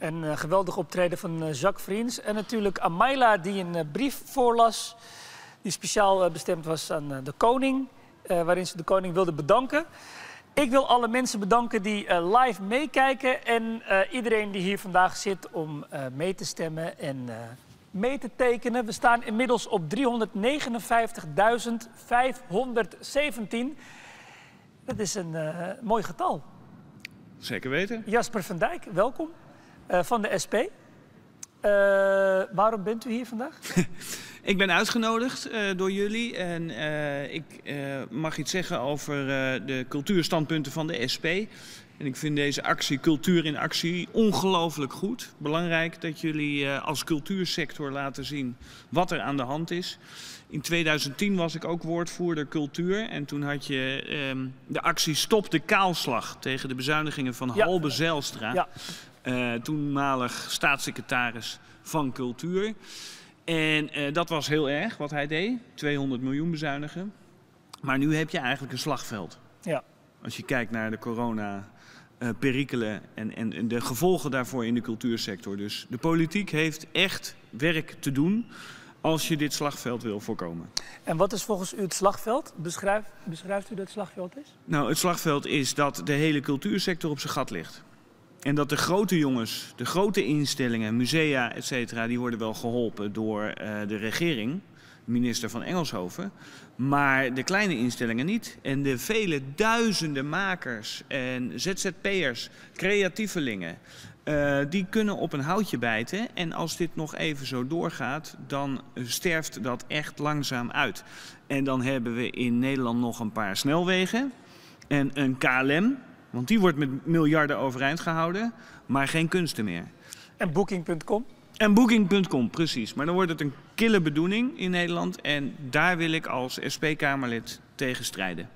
Een geweldig optreden van Jacques Vriends. En natuurlijk Amaila die een brief voorlas die speciaal bestemd was aan de koning. Waarin ze de koning wilde bedanken. Ik wil alle mensen bedanken die live meekijken. En iedereen die hier vandaag zit om mee te stemmen en mee te tekenen. We staan inmiddels op 359.517. Dat is een mooi getal. Zeker weten. Jasper van Dijk, welkom. Van de SP. Waarom bent u hier vandaag? Ik ben uitgenodigd door jullie en ik mag iets zeggen over de cultuurstandpunten van de SP. En ik vind deze actie, Cultuur in Actie, ongelooflijk goed. Belangrijk dat jullie als cultuursector laten zien wat er aan de hand is. In 2010 was ik ook woordvoerder cultuur en toen had je de actie Stop de Kaalslag tegen de bezuinigingen van Halbe Zijlstra. Ja. Toenmalig staatssecretaris van Cultuur. En dat was heel erg wat hij deed, 200 miljoen bezuinigen. Maar nu heb je eigenlijk een slagveld. Ja. Als je kijkt naar de corona-perikelen en de gevolgen daarvoor in de cultuursector. Dus de politiek heeft echt werk te doen als je dit slagveld wil voorkomen. En wat is volgens u het slagveld? Beschrijft u dat het slagveld is? Nou, het slagveld is dat de hele cultuursector op zijn gat ligt. En dat de grote jongens, de grote instellingen, musea, et cetera, die worden wel geholpen door de regering, minister van Engelshoven. Maar de kleine instellingen niet. En de vele duizenden makers en ZZP'ers, creatievelingen, die kunnen op een houtje bijten. En als dit nog even zo doorgaat, dan sterft dat echt langzaam uit. En dan hebben we in Nederland nog een paar snelwegen en een KLM. Want die wordt met miljarden overeind gehouden, maar geen kunsten meer. En Booking.com? En Booking.com, precies. Maar dan wordt het een kille bedoeling in Nederland. En daar wil ik als SP-Kamerlid tegen strijden.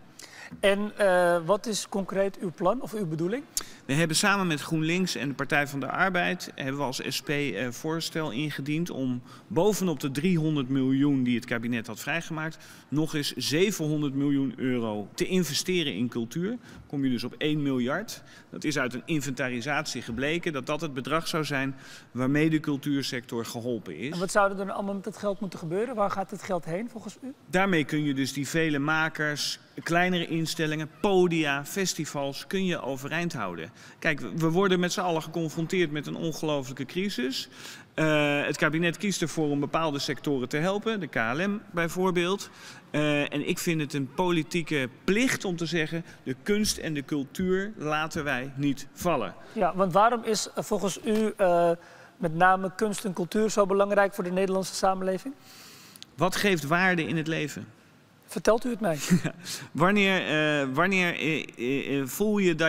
En wat is concreet uw plan of uw bedoeling? We hebben samen met GroenLinks en de Partij van de Arbeid hebben we als SP voorstel ingediend om bovenop de 300 miljoen die het kabinet had vrijgemaakt nog eens 700 miljoen euro te investeren in cultuur. Dan kom je dus op 1 miljard. Dat is uit een inventarisatie gebleken dat dat het bedrag zou zijn waarmee de cultuursector geholpen is. En wat zou er dan allemaal met het geld moeten gebeuren? Waar gaat het geld heen volgens u? Daarmee kun je dus die vele makers, kleinere instellingen, podia, festivals kun je overeind houden. Kijk, we worden met z'n allen geconfronteerd met een ongelofelijke crisis. Het kabinet kiest ervoor om bepaalde sectoren te helpen, de KLM bijvoorbeeld. En ik vind het een politieke plicht om te zeggen, de kunst en de cultuur laten wij niet vallen. Ja, want waarom is volgens u met name kunst en cultuur zo belangrijk voor de Nederlandse samenleving? Wat geeft waarde in het leven? Vertelt u het mij. Wanneer voel je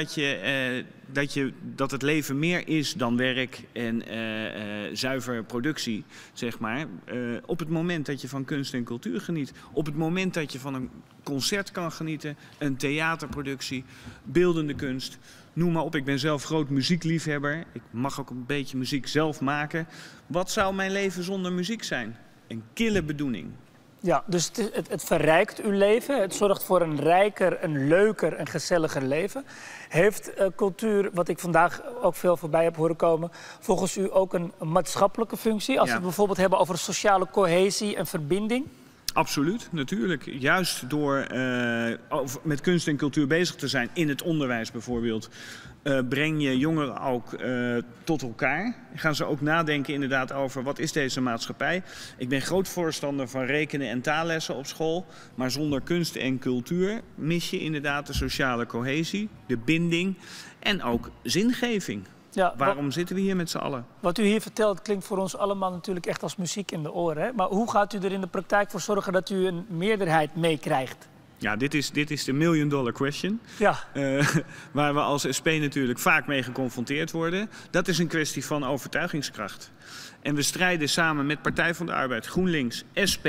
dat het leven meer is dan werk en zuiver productie, zeg maar. Op het moment dat je van kunst en cultuur geniet. Op het moment dat je van een concert kan genieten, een theaterproductie, beeldende kunst. Noem maar op, ik ben zelf groot muziekliefhebber. Ik mag ook een beetje muziek zelf maken. Wat zou mijn leven zonder muziek zijn? Een kille bedoeling. Ja, dus het verrijkt uw leven. Het zorgt voor een rijker, een leuker en gezelliger leven. Heeft cultuur, wat ik vandaag ook veel voorbij heb horen komen, volgens u ook een maatschappelijke functie? Als we het bijvoorbeeld hebben over sociale cohesie en verbinding? Absoluut, natuurlijk. Juist door met kunst en cultuur bezig te zijn in het onderwijs bijvoorbeeld, breng je jongeren ook tot elkaar. Gaan ze ook nadenken inderdaad over wat is deze maatschappij. Ik ben groot voorstander van rekenen en taallessen op school. Maar zonder kunst en cultuur mis je inderdaad de sociale cohesie, de binding en ook zingeving. Ja, waarom zitten we hier met z'n allen? Wat u hier vertelt klinkt voor ons allemaal natuurlijk echt als muziek in de oren. Hè? Maar hoe gaat u er in de praktijk voor zorgen dat u een meerderheid meekrijgt? Ja, dit is de million-dollar question. Ja. Waar we als SP natuurlijk vaak mee geconfronteerd worden. Dat is een kwestie van overtuigingskracht. En we strijden samen met Partij van de Arbeid, GroenLinks, SP.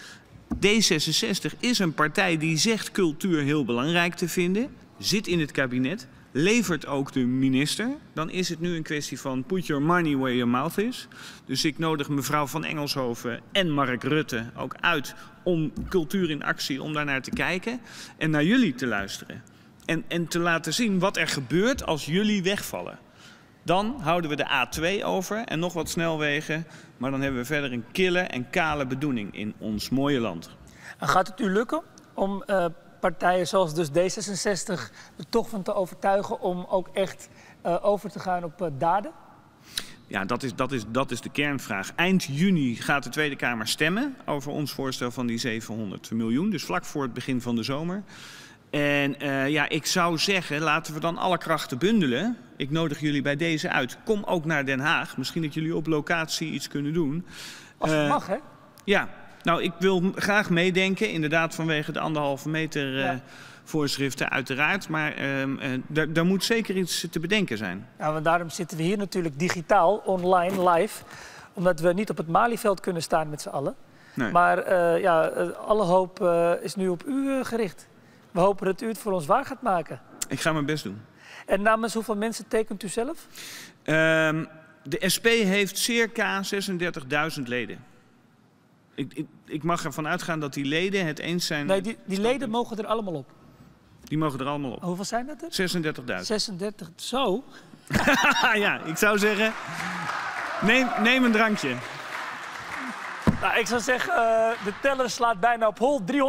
D66 is een partij die zegt cultuur heel belangrijk te vinden. Zit in het kabinet. Levert ook de minister. Dan is het nu een kwestie van put your money where your mouth is. Dus ik nodig mevrouw van Engelshoven en Mark Rutte ook uit om cultuur in actie, om daarnaar te kijken en naar jullie te luisteren. En te laten zien wat er gebeurt als jullie wegvallen. Dan houden we de A2 over en nog wat snelwegen. Maar dan hebben we verder een kille en kale bedoeling in ons mooie land. En gaat het u lukken om partijen zoals dus D66 er toch van te overtuigen om ook echt over te gaan op daden? Ja, dat is de kernvraag. Eind juni gaat de Tweede Kamer stemmen over ons voorstel van die 700 miljoen. Dus vlak voor het begin van de zomer. En ja, ik zou zeggen, laten we dan alle krachten bundelen. Ik nodig jullie bij deze uit. Kom ook naar Den Haag. Misschien dat jullie op locatie iets kunnen doen. Als het mag, hè? Ja, nou, ik wil graag meedenken. Inderdaad, vanwege de 1,5 meter voorschriften uiteraard. Maar daar moet zeker iets te bedenken zijn. Ja, want daarom zitten we hier natuurlijk digitaal, online, live. Omdat we niet op het Malieveld kunnen staan met z'n allen. Nee. Maar alle hoop is nu op u gericht. We hopen dat u het voor ons waar gaat maken. Ik ga mijn best doen. En namens hoeveel mensen tekent u zelf? De SP heeft circa 36.000 leden. Ik mag ervan uitgaan dat die leden het eens zijn... Nee, die leden mogen er allemaal op. Die mogen er allemaal op. Hoeveel zijn dat er? 36.000. 36, zo? Ja, ik zou zeggen, neem een drankje. Nou, ik zou zeggen, de teller slaat bijna op hol. 395.517.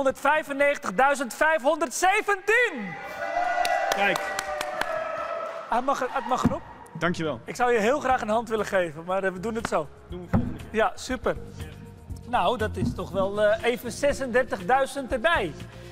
Kijk. Het mag erop. Dankjewel. Ik zou je heel graag een hand willen geven, maar we doen het zo. Doen we volgende keer. Ja, super. Nou, dat is toch wel even 36.000 erbij.